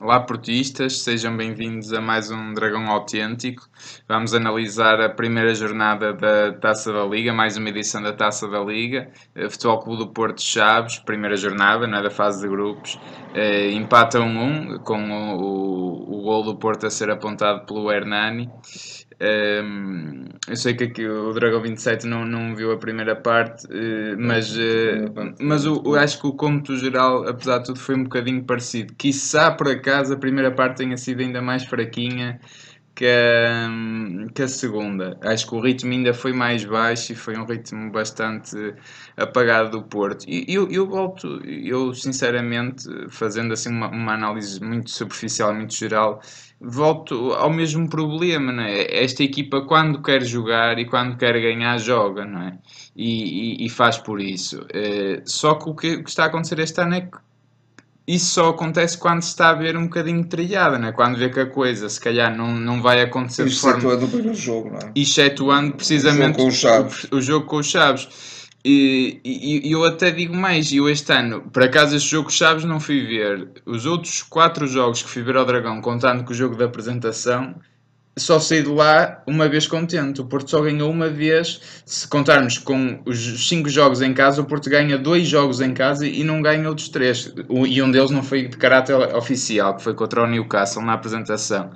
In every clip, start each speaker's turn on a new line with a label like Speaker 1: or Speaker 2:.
Speaker 1: Olá, portistas, sejam bem-vindos a mais um Dragão Autêntico. Vamos analisar a primeira jornada da Taça da Liga, mais uma edição da Taça da Liga. Futebol Clube do Porto Chaves, primeira jornada, não é, da fase de grupos. Empata 1-1, com o gol do Porto a ser apontado pelo Hernani. Eu sei que aqui o Dragão 27 não viu a primeira parte, mas eu acho que o cômputo geral, apesar de tudo, foi um bocadinho parecido. Quiçá por acaso a primeira parte tenha sido ainda mais fraquinha que a segunda. Acho que o ritmo ainda foi mais baixo e foi um ritmo bastante apagado do Porto. E eu sinceramente, fazendo assim uma análise muito superficial, muito geral, volto ao mesmo problema, não é? Esta equipa, quando quer jogar e quando quer ganhar, joga, não é? E faz por isso. Só que o que está a acontecer este ano é que isso só acontece quando se está a ver um bocadinho trilhada, não é? Quando vê que a coisa se calhar não vai acontecer de forma.
Speaker 2: Excetuando o primeiro jogo, não é?
Speaker 1: Excetuando
Speaker 2: O jogo
Speaker 1: precisamente
Speaker 2: com os Chaves.
Speaker 1: o jogo com os Chaves. E eu até digo mais, eu este ano, por acaso este jogo com os Chaves não fui ver. Os outros 4 jogos que fui ver ao Dragão, contando com o jogo da apresentação, só saí de lá uma vez contente. O Porto só ganhou uma vez. Se contarmos com os 5 jogos em casa, o Porto ganha 2 jogos em casa e não ganha outros 3. E um deles não foi de caráter oficial, que foi contra o Newcastle na apresentação.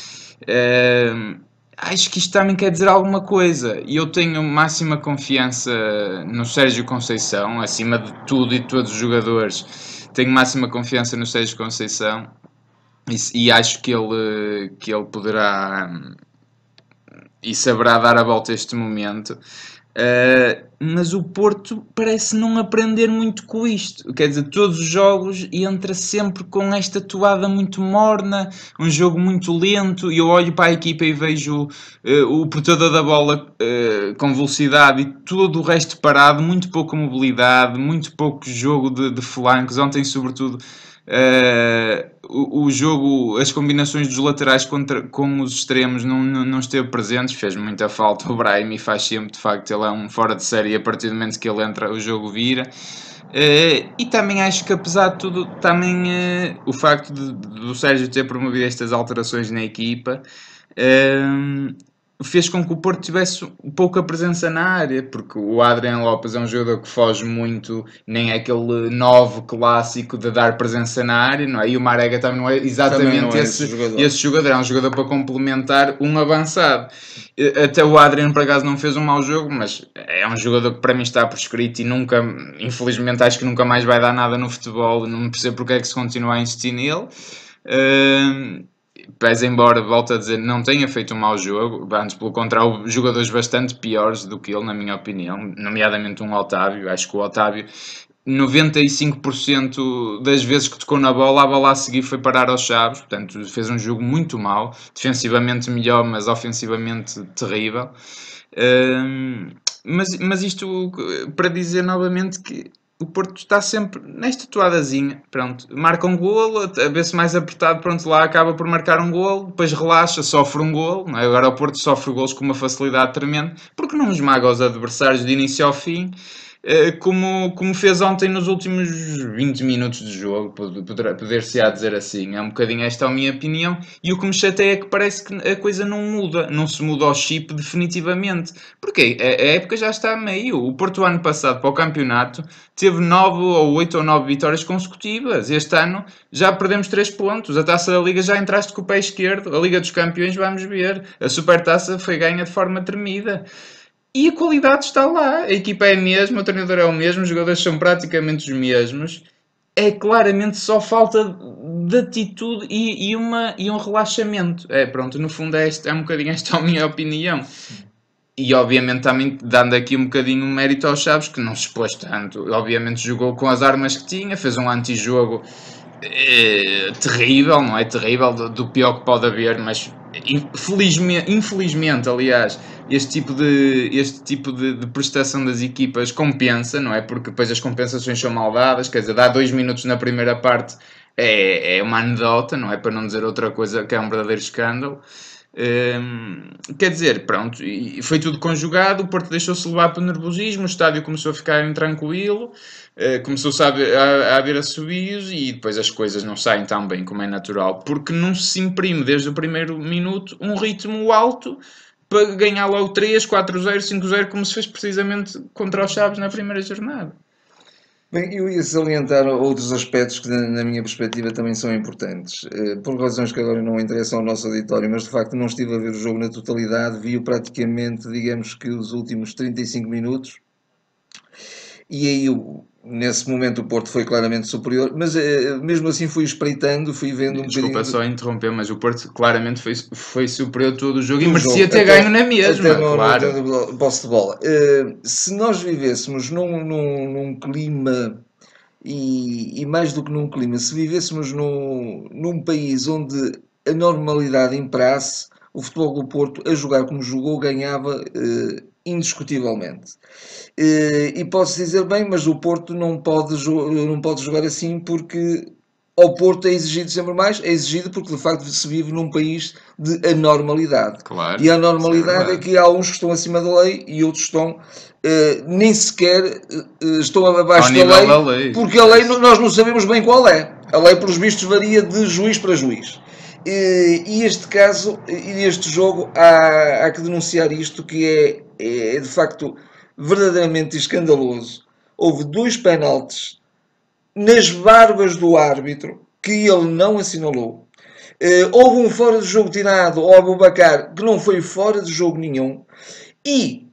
Speaker 1: Acho que isto também quer dizer alguma coisa. E eu tenho máxima confiança no Sérgio Conceição, acima de tudo e de todos os jogadores. Tenho máxima confiança no Sérgio Conceição e acho que ele poderá e saberá dar a volta a este momento. Mas o Porto parece não aprender muito com isto. Quer dizer, todos os jogos entra sempre com esta toada muito morna, um jogo muito lento. E eu olho para a equipa e vejo o portador da bola com velocidade e todo o resto parado, muito pouca mobilidade, muito pouco jogo de flancos. Ontem, sobretudo, o jogo, as combinações dos laterais com os extremos não esteve presentes, fez muita falta o Brahim e faz sempre, de facto, ele é um fora de série, a partir do momento que ele entra o jogo vira. E também acho que, apesar de tudo, também o facto do Sérgio ter promovido estas alterações na equipa fez com que o Porto tivesse pouca presença na área, porque o Adrian Lopes é um jogador que foge muito, nem é aquele 9 clássico de dar presença na área, não é? E o Marega também não é exatamente
Speaker 2: Não é
Speaker 1: esse jogador, é um jogador para complementar um avançado. Até o Adrian, por acaso, não fez um mau jogo, mas é um jogador que para mim está prescrito e nunca, infelizmente, acho que nunca mais vai dar nada no futebol, não percebo porque é que se continua a insistir nele. Pese embora, volto a dizer, não tenha feito um mau jogo, antes pelo contrário, houve jogadores bastante piores do que ele, na minha opinião, nomeadamente um Otávio. Acho que o Otávio, 95% das vezes que tocou na bola, a bola a seguir foi parar aos Chaves, portanto fez um jogo muito mau, defensivamente melhor, mas ofensivamente terrível. Mas isto para dizer novamente que o Porto está sempre nesta toadazinha, pronto, marca um golo, a ver se mais apertado, pronto, lá acaba por marcar um golo, depois relaxa, sofre um golo, não é? Agora o Porto sofre golos com uma facilidade tremenda, porque não esmaga os adversários de início ao fim, como fez ontem nos últimos 20 minutos de jogo, poder-se-á dizer assim. É um bocadinho esta a minha opinião. E o que me chateia é que parece que a coisa não muda, não se muda ao chip definitivamente. Porque a época já está a meio. O Porto, ano passado, para o campeonato, teve 8 ou 9 vitórias consecutivas. Este ano já perdemos 3 pontos. A Taça da Liga já entraste com o pé esquerdo. A Liga dos Campeões, vamos ver. A Supertaça foi ganha de forma tremida. E a qualidade está lá. A equipa é a mesma, o treinador é o mesmo, os jogadores são praticamente os mesmos. É claramente só falta de atitude e um relaxamento. Pronto, no fundo é um bocadinho esta a minha opinião. E obviamente também dando aqui um bocadinho mérito aos Chaves, que não se expôs tanto. Obviamente jogou com as armas que tinha, fez um antijogo terrível, não é terrível, do pior que pode haver, mas infelizmente, aliás, este tipo de prestação das equipas compensa, não é? Porque depois as compensações são mal dadas, quer dizer, dá 2 minutos na primeira parte é uma anedota, não é? Para não dizer outra coisa que é um verdadeiro escândalo. Quer dizer, pronto, e foi tudo conjugado, o Porto deixou-se levar pelo nervosismo, o estádio começou a ficar intranquilo, começou-se a haver assobios e depois as coisas não saem tão bem como é natural, porque não se imprime desde o primeiro minuto um ritmo alto para ganhar logo 3, 4-0, 5-0, como se fez precisamente contra os Chaves na primeira jornada.
Speaker 2: Bem, eu ia salientar outros aspectos que, na minha perspectiva, também são importantes. Por razões que agora não interessam ao nosso auditório, mas de facto não estive a ver o jogo na totalidade, vi-o praticamente, digamos que os últimos 35 minutos, e aí nesse momento o Porto foi claramente superior, mas mesmo assim fui espreitando, fui vendo um
Speaker 1: Desculpa
Speaker 2: bocadinho
Speaker 1: só interromper, mas o Porto claramente foi superior todo o jogo e
Speaker 2: do
Speaker 1: merecia
Speaker 2: jogo,
Speaker 1: ter ganho na mesma,
Speaker 2: até
Speaker 1: claro.
Speaker 2: no posse de bola. Se nós vivêssemos num clima e mais do que num clima, se vivêssemos num país onde a normalidade imperasse, o futebol do Porto, a jogar como jogou, ganhava indiscutivelmente. E posso dizer bem, mas o Porto não pode jogar assim porque ao Porto é exigido sempre mais, é exigido porque de facto se vive num país de anormalidade.
Speaker 1: Claro,
Speaker 2: E a
Speaker 1: isso é
Speaker 2: anormalidade é
Speaker 1: verdade.
Speaker 2: que há uns que estão acima da lei e outros estão nem sequer estão
Speaker 1: Ao
Speaker 2: abaixo da
Speaker 1: nível da
Speaker 2: lei,
Speaker 1: lei,
Speaker 2: porque a lei
Speaker 1: esquece.
Speaker 2: nós não sabemos bem qual é. A lei, pelos vistos, varia de juiz para juiz. E este caso, e este jogo, há que denunciar isto, que é de facto verdadeiramente escandaloso. Houve 2 penaltis nas barbas do árbitro que ele não assinalou. Houve um fora de jogo tirado ao Abubacar que não foi fora de jogo nenhum. E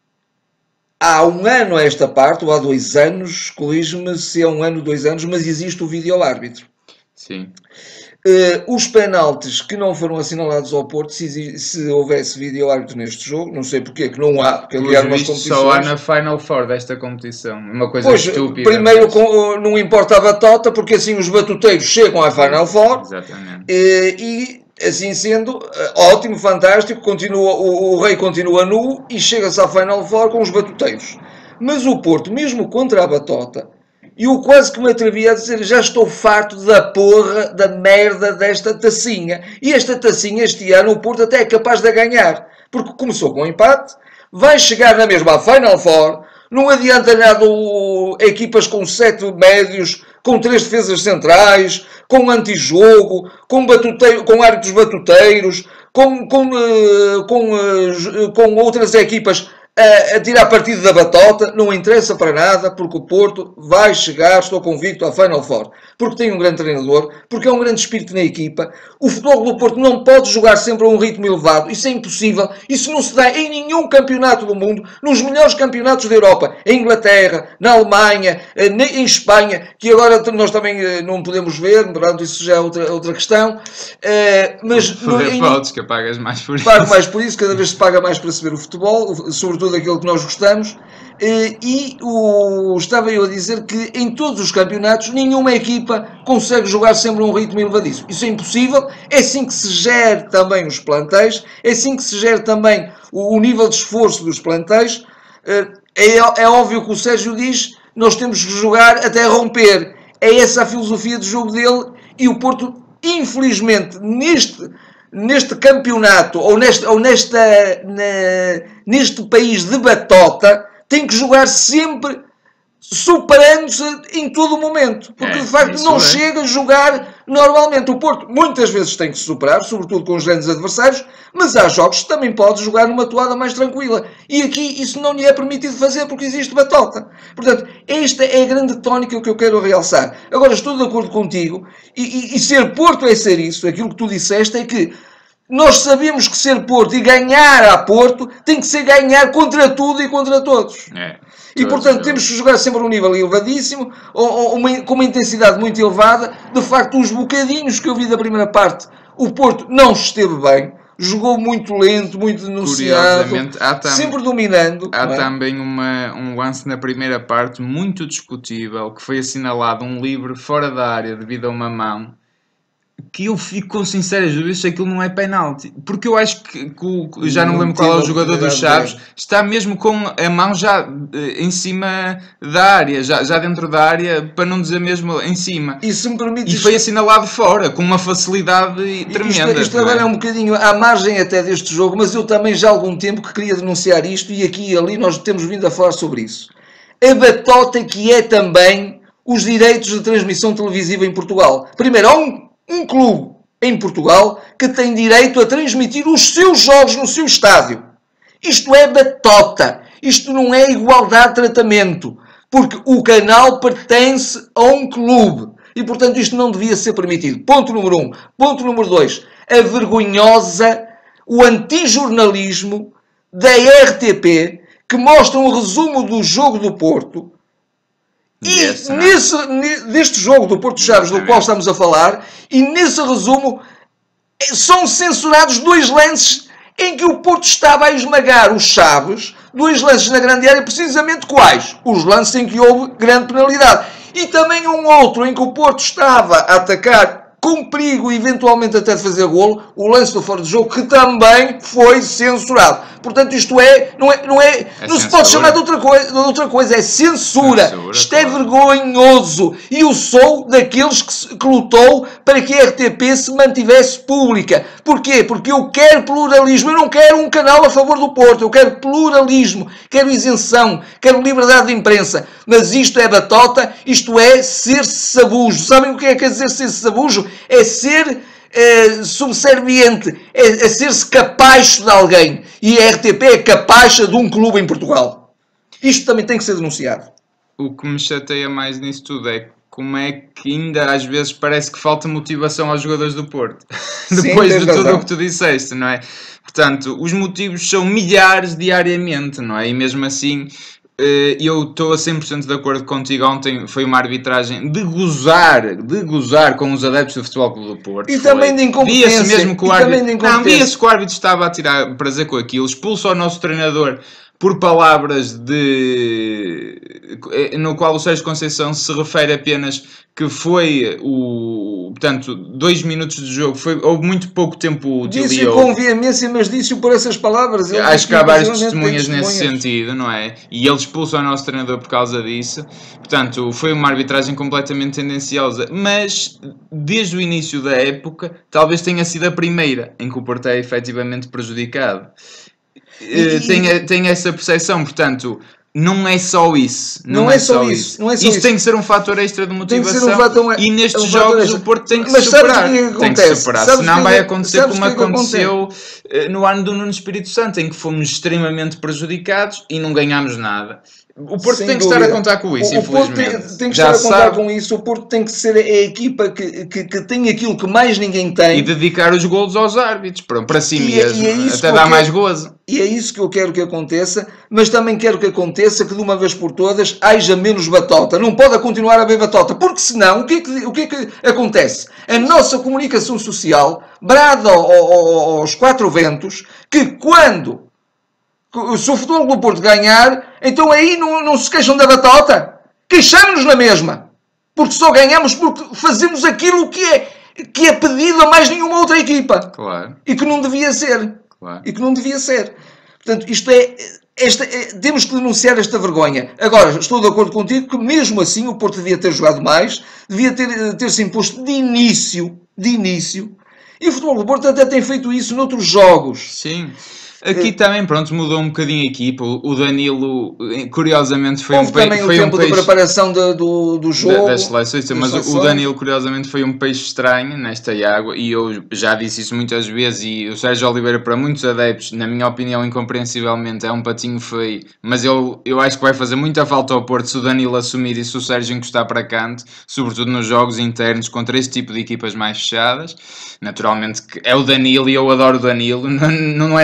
Speaker 2: há um ano a esta parte, ou há 2 anos, corrijo-me se é 1 ano, 2 anos, mas existe o vídeo-árbitro.
Speaker 1: Sim.
Speaker 2: Os penaltis que não foram assinalados ao Porto, se houvesse vídeo-árbitro neste jogo, não sei porque que não há, porque
Speaker 1: Pelos
Speaker 2: aliás umas
Speaker 1: vistos, só há
Speaker 2: competições.
Speaker 1: na Final Four desta competição. Uma coisa
Speaker 2: Pois,
Speaker 1: estúpida,
Speaker 2: primeiro
Speaker 1: mas.
Speaker 2: não importa a batota, porque assim os batuteiros chegam à Final Four
Speaker 1: Exatamente.
Speaker 2: e assim sendo, ótimo, fantástico, continua, o rei continua nu e chega-se à Final Four com os batuteiros. Mas o Porto, mesmo contra a batota, eu quase que me atrevi a dizer, já estou farto da porra, da merda desta tacinha. E esta tacinha, este ano, o Porto até é capaz de ganhar. Porque começou com um empate, vai chegar na mesma à Final Four, não adianta nada equipas com 7 médios, com 3 defesas centrais, com antijogo, com árbitros batuteiros, com outras equipas a tirar partido da batota, não interessa para nada, porque o Porto vai chegar, estou convicto, à Final Four. Porque tem um grande treinador, porque é um grande espírito na equipa. O futebol do Porto não pode jogar sempre a um ritmo elevado, isso é impossível. Isso não se dá em nenhum campeonato do mundo, nos melhores campeonatos da Europa, em Inglaterra, na Alemanha, em Espanha, que agora nós também não podemos ver, portanto isso já é outra questão. Mas
Speaker 1: Podes que pagas mais por
Speaker 2: pago
Speaker 1: isso.
Speaker 2: mais por isso, cada vez se paga mais para se ver o futebol, sobretudo aquilo que nós gostamos. Estava eu a dizer que em todos os campeonatos nenhuma equipa consegue jogar sempre a um ritmo elevadíssimo. Isso é impossível, é assim que se gera também os plantéis, é assim que se gera também o nível de esforço dos plantéis. É óbvio que o Sérgio diz, nós temos que jogar até romper. É essa a filosofia de jogo dele e o Porto, infelizmente, neste campeonato ou neste país de batota, tem que jogar sempre superando-se em todo o momento, porque de facto não chega a jogar normalmente. O Porto muitas vezes tem que se superar, sobretudo com os grandes adversários, mas há jogos que também pode jogar numa toada mais tranquila. E aqui isso não lhe é permitido fazer porque existe batota. Portanto, esta é a grande tónica que eu quero realçar. Agora, estou de acordo contigo, e ser Porto é ser isso. Aquilo que tu disseste é que nós sabemos que ser Porto e ganhar a Porto tem que ser ganhar contra tudo e contra todos. E portanto temos que jogar sempre a um nível elevadíssimo, com uma intensidade muito elevada. De facto, os bocadinhos que eu vi da primeira parte, o Porto não esteve bem. Jogou muito lento, muito denunciado, sempre dominando.
Speaker 1: Há também um lance na primeira parte muito discutível, que foi assinalado um livre fora da área devido a uma mão, que eu fico com sinceras dúvidas se aquilo não é penalti. Porque eu acho que já não lembro qual é o jogador dos Chaves, está mesmo com a mão já em cima da área, já dentro da área, para não dizer mesmo em cima.
Speaker 2: E se me permite,
Speaker 1: e foi assinalado fora, com uma facilidade tremenda.
Speaker 2: Isto agora é um bocadinho à margem até deste jogo, mas eu também já há algum tempo que queria denunciar isto, e aqui e ali nós temos vindo a falar sobre isso. A batota que é também os direitos de transmissão televisiva em Portugal. Primeiro, há um clube em Portugal que tem direito a transmitir os seus jogos no seu estádio. Isto é batota. Isto não é igualdade de tratamento. Porque o canal pertence a um clube. E, portanto, isto não devia ser permitido. Ponto número 1. Ponto número 2. O antijornalismo da RTP, que mostra um resumo do jogo do Porto. E deste jogo do Porto Chaves, do qual estamos a falar, e nesse resumo são censurados 2 lances em que o Porto estava a esmagar os Chaves, 2 lances na grande área, precisamente quais? Os lances em que houve grande penalidade. E também um outro em que o Porto estava a atacar com perigo, eventualmente até de fazer golo, o lance do fora de jogo, que também foi censurado. Portanto, isto não se pode chamar de outra coisa, é censura. Isto é vergonhoso. E eu sou daqueles que lutou para que a RTP se mantivesse pública. Porquê? Porque eu quero pluralismo, eu não quero um canal a favor do Porto, eu quero pluralismo, quero isenção, quero liberdade de imprensa. Mas isto é batota, isto é ser-se sabujo. Sabem o que é quer dizer ser-se sabujo? É ser subserviente, é ser-se capacho de alguém. E a RTP é capacha de um clube em Portugal. Isto também tem que ser denunciado.
Speaker 1: O que me chateia mais nisso tudo é como é que ainda às vezes parece que falta motivação aos jogadores do Porto. Depois de tudo o que tu disseste, não é? Portanto, os motivos são milhares diariamente, não é? E mesmo assim, eu estou a 100% de acordo contigo. Ontem foi uma arbitragem de gozar com os adeptos do Futebol Clube do Porto.
Speaker 2: E também de incompetência.
Speaker 1: Via-se mesmo que o árbitro, via-se que o árbitro estava a tirar prazer com aquilo, expulsa o nosso treinador por palavras no qual o Sérgio Conceição se refere apenas que foi portanto, 2 minutos de jogo, houve muito pouco tempo de
Speaker 2: disse com veemência, mas disse-o por essas palavras.
Speaker 1: Acho que há várias testemunhas nesse sentido, não é? E ele expulsa o nosso treinador por causa disso. Portanto, foi uma arbitragem completamente tendenciosa, mas desde o início da época, talvez tenha sido a primeira em que o Porto é efetivamente prejudicado. Tem essa percepção, portanto, não é só isso. Não é só isso. Isso tem que ser um fator extra de motivação. E nestes jogos o Porto tem que se superar. Tem que se superar. Senão vai acontecer como aconteceu no ano do Nuno Espírito Santo, em que fomos extremamente prejudicados e não ganhámos nada. O Porto tem que estar a contar com isso, infelizmente.
Speaker 2: O Porto tem que estar a contar com isso. O Porto tem que ser a equipa que tem aquilo que mais ninguém tem.
Speaker 1: E dedicar os golos aos árbitros, para si mesmo. Até dar mais gozo.
Speaker 2: E é isso que eu quero que aconteça, mas também quero que aconteça que de uma vez por todas haja menos batota. Não pode continuar a haver batota, porque senão o que é que acontece? A nossa comunicação social brada aos 4 ventos que se o Futebol Clube do Porto ganhar, então aí não se queixam da batota. Queixamos-nos na mesma. Porque só ganhamos porque fazemos aquilo que é pedido a mais nenhuma outra equipa.
Speaker 1: Claro.
Speaker 2: E que não devia ser.
Speaker 1: Claro.
Speaker 2: E que não devia ser. Portanto, temos que denunciar esta vergonha. Agora, estou de acordo contigo que mesmo assim o Porto devia ter jogado mais, devia ter-se imposto de início. E o Futebol do Porto até tem feito isso noutros jogos.
Speaker 1: Sim. Aqui também, pronto, mudou um bocadinho a equipa. O Danilo, curiosamente, foi
Speaker 2: Houve também o tempo de preparação do jogo.
Speaker 1: Das seleções, mas o Danilo, curiosamente, foi um peixe estranho nesta água. E eu já disse isso muitas vezes. E o Sérgio Oliveira, para muitos adeptos, na minha opinião, incompreensivelmente, é um patinho feio. Mas eu acho que vai fazer muita falta ao Porto se o Danilo assumir e se o Sérgio encostar para canto, sobretudo nos jogos internos contra este tipo de equipas mais fechadas. Naturalmente, é o Danilo e eu adoro o Danilo. Não é nada contra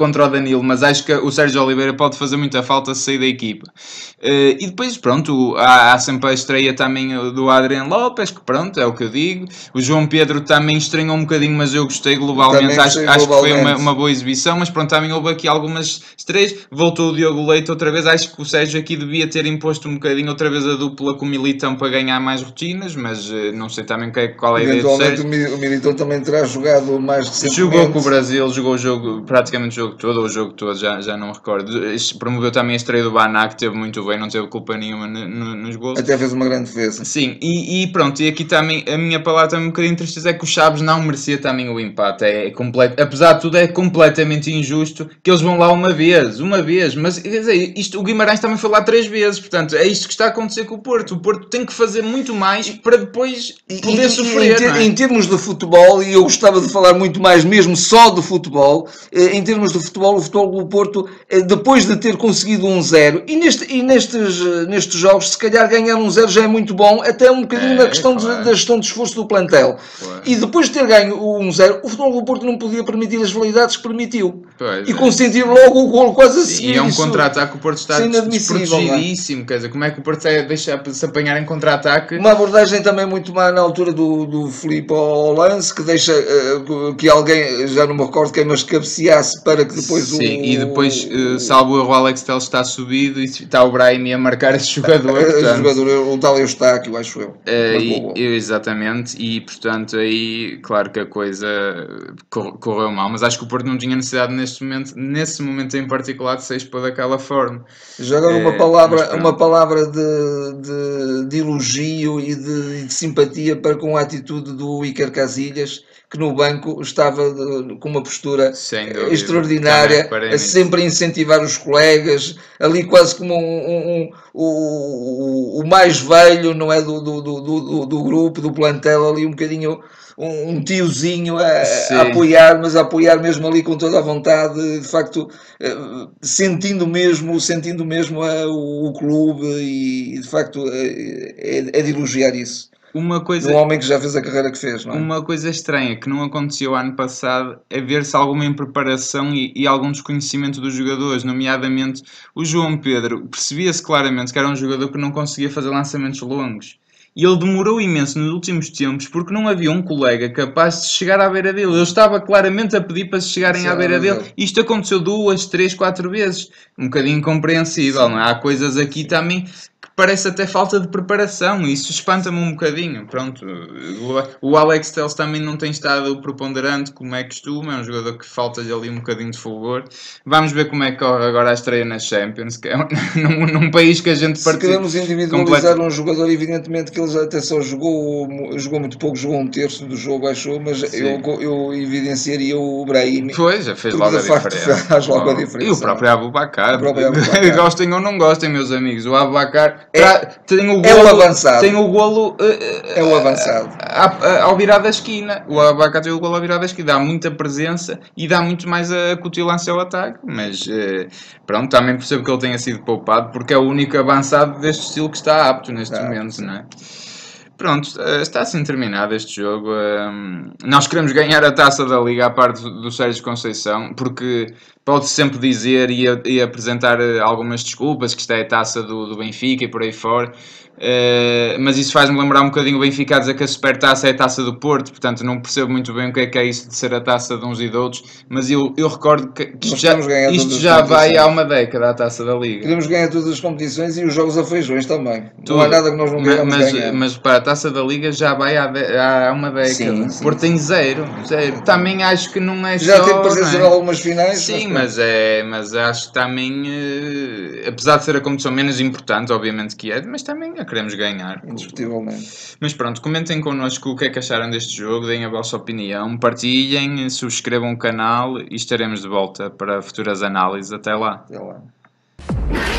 Speaker 1: contra o Danilo, mas acho que o Sérgio Oliveira pode fazer muita falta se sair da equipa. E depois, pronto, há sempre a estreia também do Adrian Lopes, que pronto, é o que eu digo. O João Pedro também estranhou um bocadinho, mas eu gostei globalmente, acho que foi uma boa exibição, mas pronto, também houve aqui algumas estreias. Voltou o Diogo Leite outra vez, acho que o Sérgio aqui devia ter imposto um bocadinho outra vez a dupla com o Militão para ganhar mais rotinas, mas não sei também qual é a ideia do Sérgio.
Speaker 2: O Militão também terá jogado mais recentemente.
Speaker 1: Jogou com o Brasil, jogou o jogo, praticamente o jogo todo, ou o jogo todo, já não me recordo. Promoveu também a estreia do Baná, que teve muito bem, não teve culpa nenhuma nos gols.
Speaker 2: Até fez uma grande defesa.
Speaker 1: Sim, e pronto, e aqui também a minha palavra também um bocadinho tristeza é que o Chaves não merecia também o empate. Apesar de tudo, é completamente injusto que eles vão lá uma vez, mas quer dizer, o Guimarães também foi lá 3 vezes, portanto é isto que está a acontecer com o Porto. O Porto tem que fazer muito mais para depois poder sofrer.
Speaker 2: Em termos de futebol, e eu gostava de falar muito mais mesmo só de futebol, em termos de futebol, o Futebol do Porto, depois de ter conseguido 1-0, e nestes jogos, se calhar ganhar 1-0 já é muito bom, até um bocadinho na questão da gestão de esforço do plantel. Claro. E depois de ter ganho o 1-0, o Futebol do Porto não podia permitir as validades que permitiu. E consentir logo o golo quase a seguir.
Speaker 1: E é um contra-ataque, o Porto está desprotegidíssimo. Quer dizer, como é que o Porto deixa-se apanhar em contra-ataque?
Speaker 2: Uma abordagem também muito má na altura do Filipe ao lance, que deixa que alguém, já não me recordo quem, mas cabeceasse para que depois
Speaker 1: Sim, e depois, salvo o Alex Telles está subido e está o Brahim a marcar esse jogador.
Speaker 2: O tal Eustáquio, acho eu.
Speaker 1: Exatamente, e portanto aí, claro que a coisa correu mal, mas acho que o Porto não tinha necessidade nesse momento em particular de se expor daquela forma.
Speaker 2: Já agora uma palavra de elogio e de simpatia para com a atitude do Iker Casillas, que no banco estava com uma postura extraordinária, sempre a incentivar os colegas, ali quase como o mais velho, não é, do grupo, do plantel, ali um bocadinho um tiozinho a apoiar, mas a apoiar mesmo ali com toda a vontade, de facto, sentindo mesmo o clube, e de facto é de elogiar isso. Um homem que já fez a carreira que fez, não é?
Speaker 1: Uma coisa estranha que não aconteceu ano passado é ver-se alguma impreparação e algum desconhecimento dos jogadores, nomeadamente o João Pedro. Percebia-se claramente que era um jogador que não conseguia fazer lançamentos longos. E ele demorou imenso nos últimos tempos porque não havia um colega capaz de chegar à beira dele. Ele estava claramente a pedir para se chegarem à beira dele. Isto aconteceu 2, 3, 4 vezes. Um bocadinho incompreensível, não é? Há coisas aqui também que parece até falta de preparação. Isso espanta-me um bocadinho. Pronto. O Alex Telles também não tem estado preponderante como é costume. É um jogador que falta-lhe ali um bocadinho de fulgor. Vamos ver como é que corre agora a estreia na Champions, que é num país que a gente
Speaker 2: participa. Se queremos individualizar um jogador, evidentemente que ele já até só jogou muito pouco, jogou 1/3 do jogo, achou, mas eu evidenciaria o Brahim.
Speaker 1: Pois, já fez logo a diferença.
Speaker 2: Faz logo a diferença.
Speaker 1: E o próprio Aboubakar. Gostem ou não gostem, meus amigos. O Aboubakar tem o golo.
Speaker 2: É o avançado.
Speaker 1: Tem o golo.
Speaker 2: É o avançado.
Speaker 1: Ao virar da esquina. O Aboubakar tem o golo ao virar da esquina. Dá muita presença e dá muito mais acutilância ao ataque. Mas pronto, também percebo que ele tenha sido poupado porque é o único avançado deste estilo que está apto neste momento, não é? Pronto, está assim terminado este jogo. Nós queremos ganhar a taça da Liga à parte do Sérgio Conceição, porque pode-se sempre dizer e apresentar algumas desculpas, que isto é a taça do Benfica e por aí fora. Mas isso faz-me lembrar um bocadinho o Benfica a dizer que a Supertaça é a taça do Porto, portanto não percebo muito bem o que é isso de ser a taça de uns e de outros, mas eu recordo que isto já vai há uma década a taça da Liga.
Speaker 2: Queremos ganhar todas as competições e os jogos a feijões também. Não há nada que nós não queremos ganhar.
Speaker 1: Mas para a taça da Liga já vai há uma década. Sim, o Porto tem zero. Também acho que não é
Speaker 2: já teve presença em algumas finais.
Speaker 1: Sim, mas acho que também, apesar de ser a competição menos importante, obviamente que é, mas também queremos ganhar.
Speaker 2: Indiscutivelmente.
Speaker 1: Mas pronto, comentem connosco o que é que acharam deste jogo, deem a vossa opinião, partilhem, subscrevam o canal e estaremos de volta para futuras análises. Até lá.
Speaker 2: Até lá.